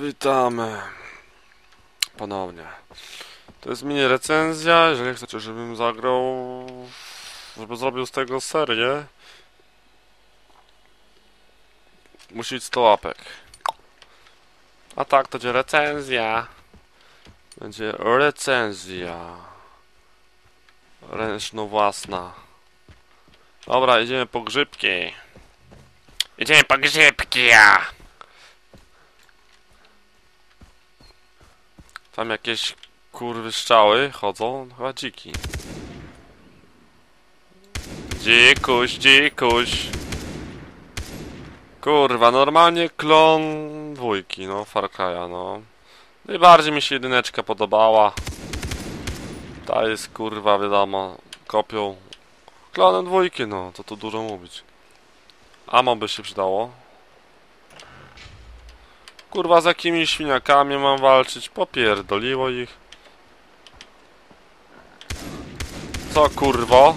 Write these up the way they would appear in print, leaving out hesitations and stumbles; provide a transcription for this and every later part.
Witamy ponownie. To jest mini recenzja. Jeżeli chcecie, żebym zagrał, żeby zrobił z tego serię, musi być 100 łapek. A tak, to będzie recenzja. Będzie recenzja ręczno własna. Dobra, idziemy po grzybki. Idziemy po grzybki. Tam jakieś kurwy strzały chodzą, chyba dziki. Dzikuś, dzikuś. Kurwa, normalnie klon dwójki, no, Far Cry'a, no. Najbardziej mi się jedyneczka podobała. Ta jest, kurwa, wiadomo, kopią. Klonem dwójki, no, to tu dużo mówić. Ammo by się przydało. Kurwa, z jakimi świniakami mam walczyć? Popierdoliło ich. Co, kurwo?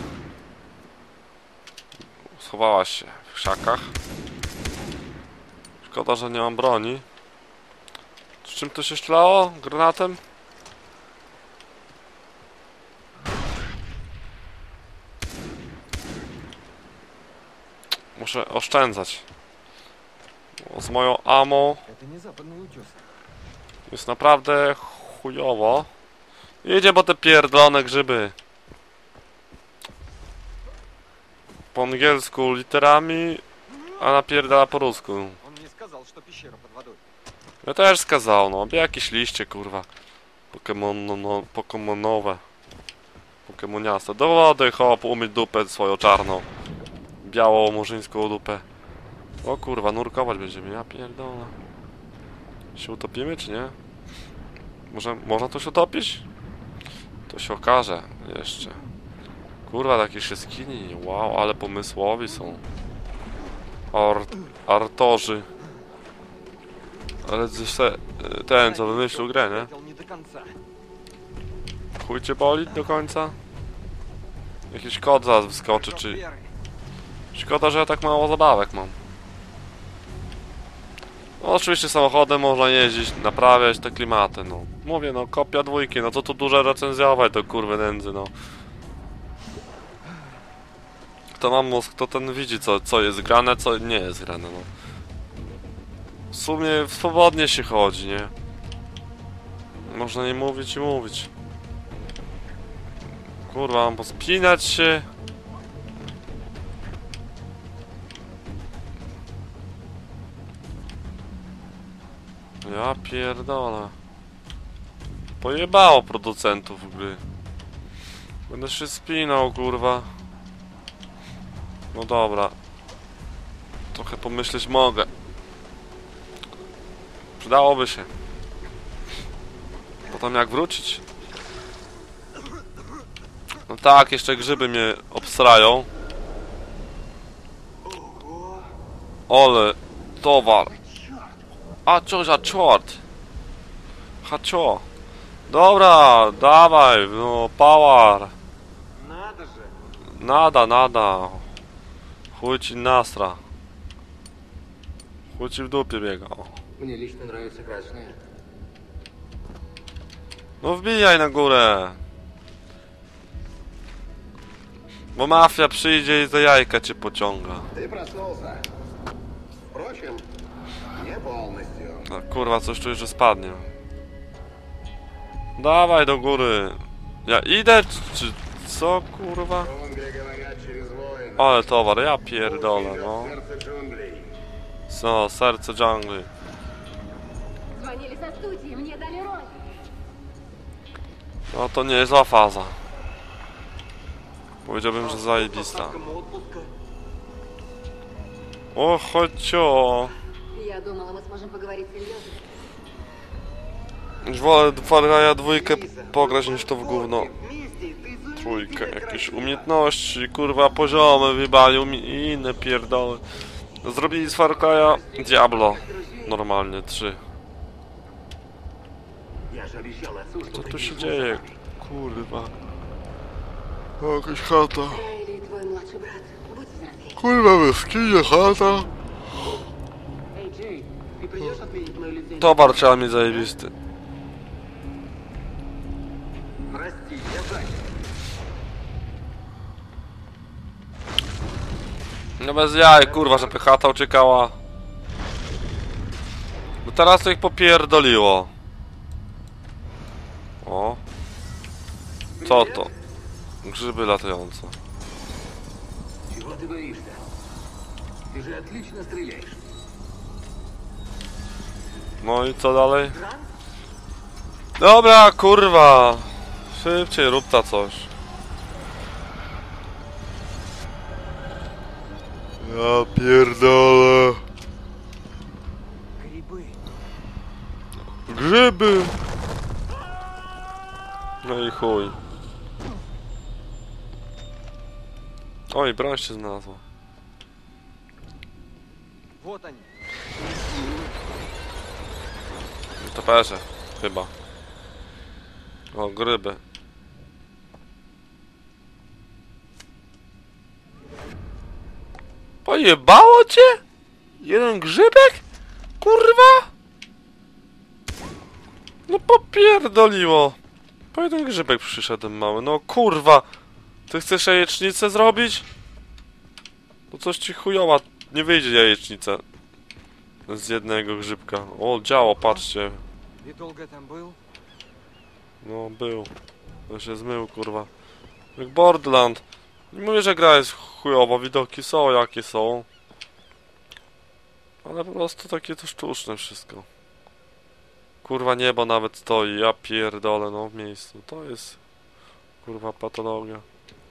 Schowałaś się w krzakach. Szkoda, że nie mam broni. Z czym to się strzelało? Granatem? Muszę oszczędzać. Bo z moją ammo jest naprawdę chujowo. Idzie po te pierdolone grzyby. Po angielsku literami, a napierdala po rusku. Ja też skazał, no. Jakieś liście, kurwa. Pokemonowe. Pokemoniaste. Do wody, hop, umyć dupę swoją czarną. Białą, murzyńską dupę. O kurwa, nurkować będziemy, ja pierdolę. Się utopimy, czy nie? Można tu się utopić? To się okaże jeszcze. Kurwa, takie wszystkini. Wow, ale pomysłowi są. Artorzy. Ale ten, co wymyślił grę, nie? Chuj cię boli do końca? Jakiś kod zaraz wyskoczy, czy... Szkoda, że ja tak mało zabawek mam. No, oczywiście samochodem można jeździć, naprawiać te klimaty, no. Mówię, no, kopia dwójki, no co tu dużo recenzjować do kurwy nędzy, no. Kto ma mózg, to ten widzi, co jest grane, co nie jest grane, no. W sumie swobodnie się chodzi, nie? Można nie mówić i mówić. Kurwa, mam pospinać się. Ja pierdolę. Pojebało producentów gry. Będę się spinał, kurwa. No dobra. Trochę pomyśleć mogę. Przydałoby się. Potem jak wrócić? No tak, jeszcze grzyby mnie obsrają. Ole, towar. A co za czort? Hacio. Dobra, dawaj, no power. Nada. Chuj ci nasra. Chuj ci w dupie biega. No wbijaj na górę. Bo mafia przyjdzie i za jajka cię pociąga. No, kurwa, coś czuję, że spadnie. Dawaj do góry. Ja idę, czy co, kurwa? Ale towar, ja pierdolę, no. Co, serce dżungli. No to nie jest zła faza. Powiedziałbym, że zajebista. O, chodźcio. Już wolę Far Cry'a dwójkę pograć niż to w gówno. Trójkę, jakieś umiejętności, kurwa, poziomy wybali i inne pierdoły. Zrobili z Far Cry'a Diablo. Normalnie, 3. Co tu się dzieje? Kurwa. O, jakaś chata. Kurwa, wyskinie chata. придешь отменить мою лицензию? Towar trzeba mieć zajebisty. Прости, я занят. No bez jaj, kurwa, że pychata uciekała. No teraz to ich popierdoliło. O. Co to? Grzyby latające. Чего ты боишься? Ты же отлично стреляешь. No i co dalej? Dobra, kurwa. Szybciej rób ta coś. Ja pierdolę. Грибы. Grzyby. No i chuj. Oj, broń się znalazła. Вот они. To perze, chyba. O, gryby. Pojebało cię? Jeden grzybek? Kurwa? No popierdoliło. Po jeden grzybek przyszedłem mały. No kurwa. Ty chcesz jajecznicę zrobić? To coś ci chujowa. Nie wyjdzie jajecznica. Z jednego grzybka. O, działo, patrzcie. И долго там был? No, był. To się zmył, kurwa. Jak Borderland. Nie mówię, że gra jest chujowa, widoki są jakie są. Ale po prostu takie to sztuczne wszystko. Kurwa, niebo nawet stoi, ja pierdolę, no w miejscu. To jest, kurwa, patologia.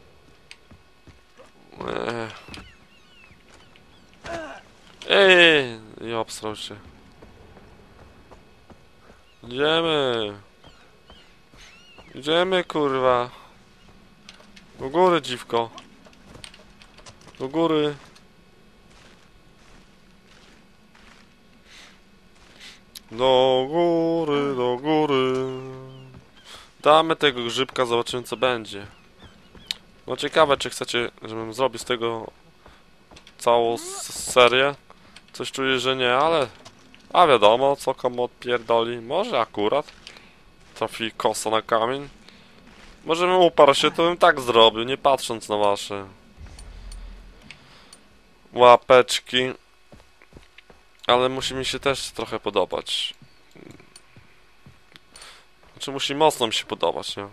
Ej, i obstrał się. Idziemy. Idziemy, kurwa. Do góry, dziwko. Do góry. Do góry, do góry. Damy tego grzybka, zobaczymy co będzie. No ciekawe, czy chcecie, żebym zrobił z tego całą serię. Coś czuję, że nie, ale... A wiadomo, co komu odpierdoli. Może akurat trafi kosa na kamień. Może bym uparł się, to bym tak zrobił, nie patrząc na wasze łapeczki. Ale musi mi się też trochę podobać. Znaczy musi mocno mi się podobać, nie?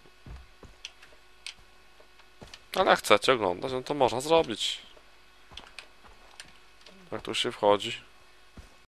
Ale jak chcecie oglądać, no to można zrobić. Jak tu się wchodzi?